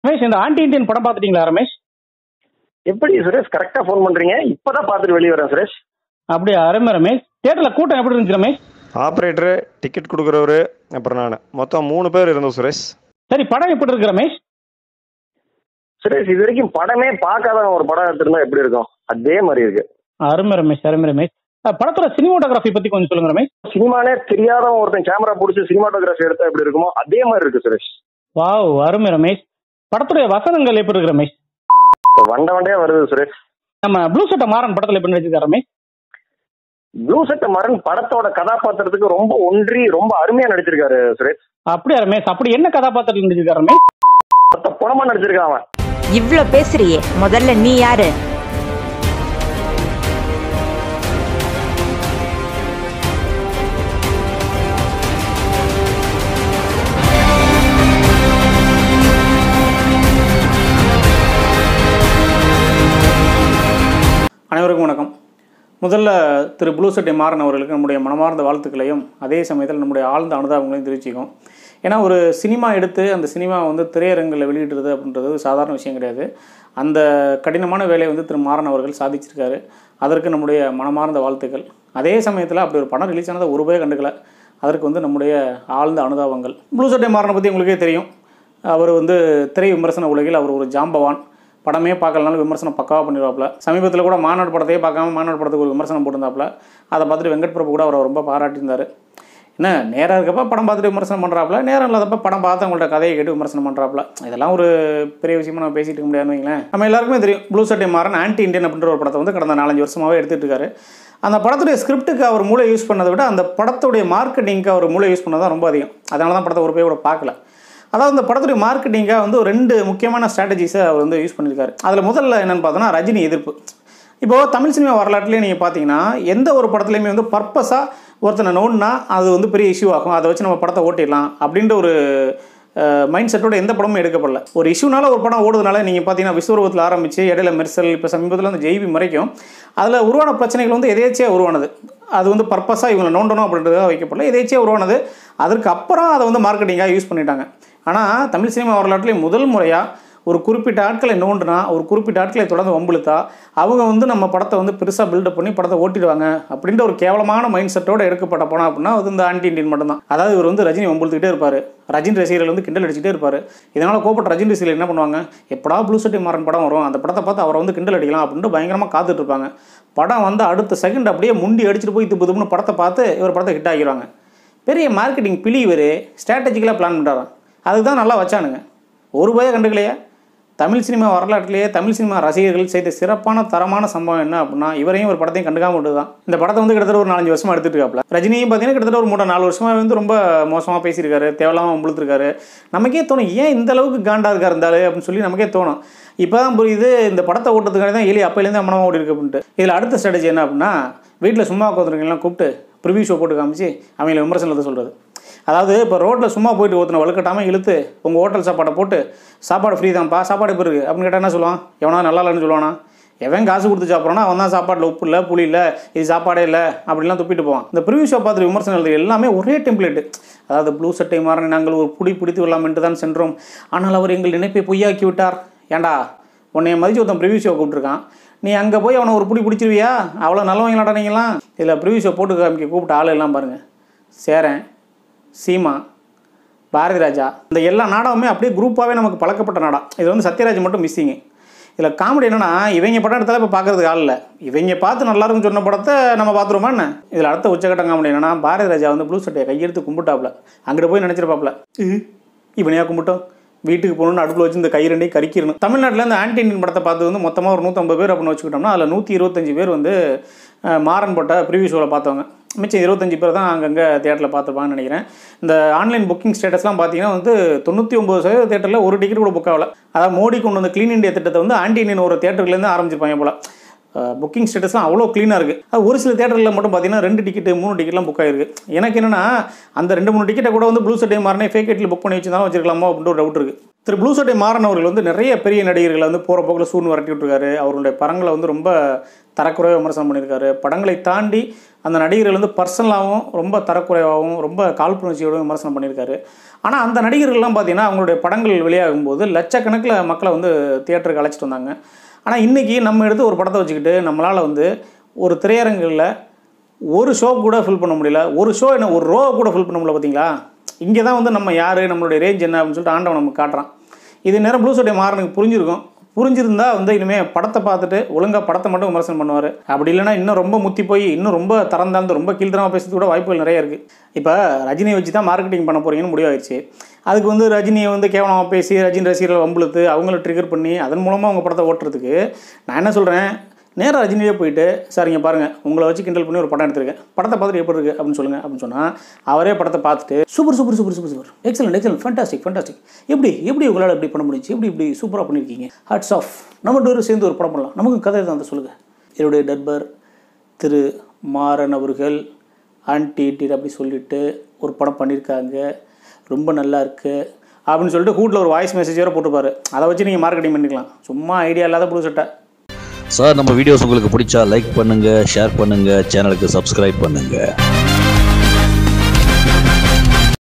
ரமேஷ், இந்த anti Indian படம் பார்த்துட்டீங்களா ரமேஷ்? எப்படி சுரேஷ் கரெக்டா ஃபோன் பண்றீங்க? இப்பதான் பார்த்துட்டு வெளியே வரேன் சுரேஷ். அப்படியா? அருமை ரமேஷ். தியேட்டர்ல கூட்டம் எப்படி இருந்துச்சு ரமேஷ்? ஆப்ரேட்டரு, டிக்கெட் கொடுக்குறவரு, அப்புறம் நான் மொத்தம் 3 பேர் இருந்தோம் சுரேஷ். சரி, படம் எப்படி இருக்கு ரமேஷ்? சுரேஷ், இது வரைக்கும் படமே பார்க்காத ஒரு படம் எடுத்திருந்தா எப்படி இருக்கும் அதே மாதிரி இருக்கு. அருமை ரமேஷ், அருமை ரமேஷ். படத்தோட சினிமாட்டோகிராஃபி பத்தி கொஞ்சம் சொல்லுங்க ரமேஷ். சினிமானே தெரியாதவன் ஒருத்தன் கேமரா பிடிச்சி சினிமாட்டோகிராஃபி எடுத்தா எப்படி இருக்குமோ அதே மாதிரி இருக்கு சுரேஷ். வாவ், அருமை ரமேஷ். படத்துடைய வசனங்கள் எப்படி இருக்கு ரமேஷ்? வண்டையா வருது சுரேஷ். நம்ம ப்ளூசட்டை மாறன் படத்துல எப்படி நடிச்சிருக்காரு ரமேஷ்? ப்ளூசட்டை மாறன் படத்தோட கதாபாத்திரத்துக்கு ரொம்ப ஒன்றி ரொம்ப அருமையா நடிச்சிருக்காரு சுரேஷ். அப்படியா ரமேஷ்? அப்படி என்ன கதாபாத்திரத்தில் நடிச்சிருக்காரு ரமேஷ்? குணமா நடிச்சிருக்கான் அவன். இவ்ளோ பேசுறியே, முதல்ல நீ யாரு? அனைவருக்கும் வணக்கம். முதல்ல திரு ப்ளூசட்டை மாறன் அவர்களுக்கு நம்முடைய மனமார்ந்த வாழ்த்துக்களையும் அதே சமயத்தில் நம்முடைய ஆழ்ந்த அனுதாபங்களையும் தெரிவிச்சிக்கும். ஏன்னா ஒரு சினிமா எடுத்து அந்த சினிமா திரையரங்கில் வெளியிடுறது அப்படின்றது சாதாரண விஷயம் கிடையாது. அந்த கடினமான வேலையை திரு மாறன் அவர்கள் சாதிச்சிருக்காரு. அதற்கு நம்முடைய மனமார்ந்த வாழ்த்துக்கள். அதே சமயத்தில் அப்படி ஒரு படம் ரிலீஸ் ஆனதை ஒரு பேர் கண்டுக்கல. அதற்கு நம்முடைய ஆழ்ந்த அனுதாபங்கள். ப்ளூசட்டை மாறனை பற்றி உங்களுக்கே தெரியும். அவர் திரை விமர்சன உலகில் அவர் ஒரு ஜாம்பவான். படமே பார்க்கலனாலும் விமர்சனம் பக்காவாக பண்ணிடுவாப்புல. சமீபத்தில் கூட மாநாடு படத்தையே பார்க்காம மாநாடு படத்துக்கு ஒரு விமர்சனம் போட்டிருந்தாப்புல. அதை பார்த்துட்டு வெங்கட் பிரபு கூட அவரை ரொம்ப பாராட்டியிருந்தார். என்ன நேராக இருக்கப்போ படம் பார்த்துட்டு விமர்சனம் பண்ணுறாப்புல, நேரம் இல்லாதப்போ படம் பார்த்து அவங்கள்ட்ட கதையை கேட்டு விமர்சனம் பண்ணுறாப்புல. இதெல்லாம் ஒரு பெரிய விஷயமா நம்ம பேசிட்டு இருக்க முடியாதுன்னு வைங்களேன். நம்ம எல்லாருக்குமே தெரியும் ப்ளூசட்டை மாறன் ஆன்டி இண்டியன் அப்படின்ற ஒரு படத்தை கடந்த 4-5 வருஷமாகவே எடுத்துகிட்டு இருக்காரு. அந்த படத்துடைய ஸ்கிரிப்டுக்கு அவர் மூளை யூஸ் பண்ணதை விட அந்த படத்துடைய மார்க்கெட்டிங்க்கு அவர் மூளை யூஸ் பண்ணது தான் ரொம்ப அதிகம். அதனால தான் படத்தை ஒரு பேர் கூட பார்க்கல. அதாவது இந்த படத்துடைய மார்க்கெட்டிங்காக 2 முக்கியமான ஸ்ட்ராட்டஜிஸை அவர் யூஸ் பண்ணியிருக்காரு. அதில் முதல்ல என்னென்னு பார்த்தோன்னா ரஜினி எதிர்ப்பு. இப்போது தமிழ் சினிமா வரலாற்றுலேயே நீங்கள் பார்த்தீங்கன்னா எந்த ஒரு படத்துலையுமே பர்பஸாக ஒருத்தனை நோண்டுனா அது பெரிய இஷ்யூ ஆகும், அதை வச்சு நம்ம படத்தை ஓட்டிடலாம் அப்படின்ற ஒரு மைண்ட் செட்டோட எந்த படமும் எடுக்கப்படல. ஒரு இஷ்யூனால ஒரு படம் ஓடுறதுனால நீங்கள் பார்த்தீங்கன்னா விஸ்வரூபத்தில் ஆரம்பித்து இடையில மெர்சல், இப்போ சமீபத்தில் அந்த ஜெய்பி மறைக்கும் அதில் உருவான பிரச்சனைகள் எதேச்சியாக உருவானது. அது பர்பஸாக இவங்களை நோண்டணும் அப்படின்றதுக்காக வைக்கப்படல, எதேச்சியாக உருவானது. அதற்கு அப்புறம் அதை மார்க்கெட்டிங்காக யூஸ் பண்ணிட்டாங்க. ஆனால் தமிழ் சினிமா வரலாற்றுலேயே முதல் முறையாக ஒரு குறிப்பிட்ட ஆட்களை நோண்டுனா, ஒரு குறிப்பிட்ட ஆட்களை தொடர்ந்து வம்புழுத்தா அவங்க நம்ம படத்தை பெருசாக பில்டப் பண்ணி படத்தை ஓட்டிடுவாங்க அப்படின்ற ஒரு கேவலமான மைண்ட் செட்டோடு எடுக்கப்பட்ட படம் அப்படின்னா அது இந்த ஆன்டி இண்டியன் மட்டும்தான். அதாவது இவர் ரஜினி வம்புழுத்துக்கிட்டே இருப்பார், ரஜினி ரசிகர்கள் கிண்டல் அடிச்சுட்டே இருப்பார். இதனால் கோபப்பட்ட ரஜினி ரசிகர்கள் என்ன பண்ணுவாங்க, எப்படா ப்ளூசட்டை மாறன் படம் வரும், அந்த படத்தை பார்த்து அவரை கிண்டல் அடிக்கலாம் அப்படின்ட்டு பயங்கரமாக காத்துட்டு இருப்பாங்க. படம் அடுத்த செகண்ட் அப்படியே முண்டி அடிச்சுட்டு போய் துப்புன்னு படத்தை பார்த்து இவர் படத்தை ஹிட் ஆகிடுவாங்க. பெரிய மார்க்கெட்டிங் பிலி இவர் ஸ்ட்ராட்டஜிக்கலாக பிளான் பண்ணுறாராம். அதுக்கு தான் நல்லா வச்சானுங்க. ஒரு பய கண்டுக்கலையே. தமிழ் சினிமா வரலாற்றிலேயே தமிழ் சினிமா ரசிகர்கள் செய்த சிறப்பான தரமான சம்பவம் என்ன அப்படின்னா இவரையும் ஒரு படத்தையும் கண்டுக்காம விட்டு தான். இந்த படத்தை கிட்டத்தட்ட ஒரு 4-5 வருஷமாக எடுத்துகிட்டு இருக்காப்புல. ரஜினியும் பார்த்தீங்கன்னா கிட்டத்தட்ட ஒரு 3-4 வருஷமாக ரொம்ப மோசமாக பேசியிருக்காரு, தேவையில்லாமல் முழுத்துருக்காரு. நமக்கே தோணும் ஏன் இந்த அளவுக்கு காண்டா இருக்கா இருந்தாரு அப்படின்னு சொல்லி நமக்கே தோணும். இப்போ தான் புரியுது இந்த படத்தை ஓட்டுறதுக்காக தான் அப்பையிலேருந்து அம்மனமாக ஓடி இருக்கு அப்படின்ட்டு. இதில் அடுத்த ஸ்ட்ராட்டஜி என்ன அப்படின்னா வீட்டில் சும்மா உட்காந்துருக்கீங்கலாம் கூப்பிட்டு ப்ரிவியூ ஷோ போட்டு காமிச்சு அவங்கள விமர்சனத்தை சொல்கிறது. அதாவது இப்போ ரோட்டில் சும்மா போயிட்டு ஒருத்தனை வலுக்கட்டாமல் இழுத்து உங்கள் ஹோட்டல் சாப்பாடை போட்டு சாப்பாடு ஃப்ரீ தான்ப்பா, சாப்பாடு இப்போ இருக்குது அப்படின்னு கேட்டால் என்ன சொல்லுவான்? எவனா நல்லா இல்லைன்னு சொல்லுவானா? எவன் காசு கொடுத்து சாப்பிட்றானா அவன் தான் சாப்பாட்டில் உப்பு இல்லை, புளி இல்லை, இது சாப்பாடே இல்லை அப்படின்லாம் துப்பிட்டு போவான். இந்த ப்ரிவியூ ஷோ பார்த்துட்டு விமர்சனம் எழுது எல்லாமே ஒரே டெம்ப்ளேட்டு. அதாவது ப்ளூசட்டை மாறன் நாங்கள் ஒரு பிடித்து விடலாம் என்று தான் சென்றோம், ஆனால் அவர் எங்கள் நினைப்பை பொய்யாக்கி விட்டார். ஏண்டா உன்னைய மதிச்சு ஒருத்தன் ப்ரிவியூ ஷோ கூப்பிட்டுருக்கான், நீ அங்கே போய் அவனை ஒரு பிடிச்சிருவியா? அவ்வளோ நல்லவங்களாடா நீங்களாம். இதில் ப்ரிவியூ ஷோ போட்டு காமிக்க கூப்பிட்ட ஆள் எல்லாம் பாருங்கள், சேரன், சீமா, பாரதி ராஜா, இந்த எல்லா நாடகமே அப்படியே குரூப்பாகவே நமக்கு பழக்கப்பட்ட நாடகம். இது சத்யராஜ் மட்டும் மிஸ்ஸிங்கு. இதில் காமெடி என்னென்னா இவங்க படம் எடுத்தாலும் இப்போ பார்க்குறதுக்கு ஆள் இல்லை. இவங்க பார்த்து நல்லா இருக்குன்னு சொன்ன படத்தை நம்ம பார்த்துருமா என்ன? இதில் அடுத்த உச்சகட்ட காமெடி என்னென்னா பாரதி ராஜா ப்ளூசட்டையை கையெடுத்து கும்பிட்டாப்புல. அங்கிட்டு போய் நினச்சிருப்பாப்புல இவனையாக கும்பிட்டோம், வீட்டுக்கு போகணுன்னு அடுப்பில் வச்சு இந்த கை ரெண்டையும் கறிக்கிறணும். தமிழ்நாட்டில் இந்த ஆன்டி இண்டியன் படத்தை பார்த்து மொத்தமாக ஒரு 150 பேர் அப்படின்னு வச்சுக்கிட்டோம்னா அதில் 125 பேர் மாறன் போட்ட ப்ரிவியூ ஷோவில் பார்த்தவங்க. மிச்சம் 25 பேர் தான் அங்கங்கே தேட்டரில் பார்த்துருப்பாங்கன்னு நினைக்கிறேன். இந்த ஆன்லைன் புக்கிங் ஸ்டேட்டஸ்லாம் பார்த்தீங்கன்னா 99% தேட்டரில் ஒரு டிக்கெட் கூட புக் ஆகலை. அதாவது மோடி கொண்டு க்ளீன் இண்டியா திட்டத்தை ஆன்டி இண்டியன் ஒரு தேட்டருக்குலேருந்து ஆரம்பிச்சிருப்பாங்க போல். புக்கிங் ஸ்டேட்டஸ்லாம் அவ்வளோ க்ளீனாக இருக்குது. அது ஒரு சில தேட்டரில் மட்டும் பார்த்தீங்கன்னா 2 டிக்கெட்டு 3 டிக்கெட்லாம் புக் ஆகிருக்கு. எனக்கு என்னென்னா அந்த 2-3 டிக்கெட்டை கூட ப்ளூசட்டை மாறனே ஃபேக் டிக்கெட்டில் புக் பண்ணி வச்சுருந்தாலும் வச்சிருக்கலாமோ அப்படின்ற ஒரு டவுட் இருக்குது. திரு ப்ளூசட்டை மாறன் அவர்கள் வந்து நிறைய பெரிய நடிகர்களை வந்து போகிற போக்கில் சூழ்ந்து வரட்டி விட்டுருக்காரு. அவருடைய படங்களை வந்து ரொம்ப தரக்குறைவாக விமர்சனம் பண்ணியிருக்காரு. படங்களை தாண்டி அந்த நடிகர்கள் வந்து பர்சனலாகவும் ரொம்ப தரக்குறைவாகவும் ரொம்ப காழ்ப்புணர்ச்சியோடும் விமர்சனம் பண்ணியிருக்காரு. ஆனால் அந்த நடிகர்கள்லாம் பார்த்தீங்கன்னா அவங்களுடைய படங்கள் வெளியாகும்போது லட்சக்கணக்கில் மக்களை வந்து தியேட்டருக்கு அழைச்சிட்டு வந்தாங்க. ஆனால் இன்றைக்கி நம்ம எடுத்து ஒரு படத்தை வச்சுக்கிட்டு நம்மளால் வந்து ஒரு திரையரங்கில் ஒரு ஷோ கூட ஃபில் பண்ண முடியல. ஒரு ஷோ என்ன ஒரு ரோவை கூட ஃபில் பண்ண முடியல. பார்த்தீங்களா, இங்கே தான் வந்து நம்ம யார், நம்மளுடைய ரேஞ்ச் என்ன அப்படின்னு சொல்லிட்டு ஆண்டவன் நமக்கு காட்டுறான். இது நேரம் ப்ளூசட்டை மாறனுக்கு புரிஞ்சிருக்கும். புரிஞ்சிருந்தா வந்து இனிமேல் படத்தை பார்த்துட்டு ஒழுங்காக படத்தை மட்டும் விமர்சனம் பண்ணுவார். அப்படி இல்லைனா இன்னும் ரொம்ப முத்தி போய் இன்னும் ரொம்ப தரந்தாழ்ந்து ரொம்ப கீழ்த்தரமாக பேசுறது கூட வாய்ப்புகள் நிறைய இருக்குது. இப்போ ரஜினியை வச்சு தான் மார்க்கெட்டிங் பண்ண போகிறீங்கன்னு முடிவாயிடுச்சு. அதுக்கு வந்து ரஜினியை வந்து கேவலமாக பேசி ரஜினி ரசிகர்கள் வம்புழுத்து அவங்கள ட்ரிகர் பண்ணி அதன் மூலமாக அவங்க படத்தை ஓட்டுறதுக்கு நான் என்ன சொல்கிறேன், நேராக ரஜினியே போயிட்டு சார் இங்கே பாருங்கள் உங்களை வச்சு கிண்டல் பண்ணி ஒரு படம் எடுத்திருக்கேன், படத்தை பார்த்துட்டு எப்படி இருக்குது அப்படின்னு சொல்லுங்கள் அப்படின்னு சொன்னால் அவரே படத்தை பார்த்துட்டு super super super super super excellent fantastic எப்படி உங்களால் எப்படி பண்ண முடிஞ்சு, இப்படி சூப்பராக பண்ணியிருக்கீங்க, ஹாட்ஸ் ஆஃப், நம்ம 2 பேரும் சேர்ந்து ஒரு படம் பண்ணலாம், நமக்கு கதை தான் அந்த சொல்லுங்கள். என்னுடைய நண்பர் திரு மாறன் அவர்கள் ஆன்டி-இண்டியன் அப்படி சொல்லிட்டு ஒரு படம் பண்ணியிருக்காங்க, ரொம்ப நல்லா இருக்குது அப்படின்னு சொல்லிட்டு கூட்டில் ஒரு வாய்ஸ் மெசேஜ் வேறு போட்டுப்பார். அதை வச்சு நீங்கள் மார்க்கெட்டிங் பண்ணிக்கலாம். சும்மா ஐடியா இல்லாத ப்ளூசட்டை. சார் நம்ம வீடியோஸ் உங்களுக்கு பிடிச்சா லைக் பண்ணுங்கள், ஷேர் பண்ணுங்கள், சேனலுக்கு சப்ஸ்கிரைப் பண்ணுங்கள்.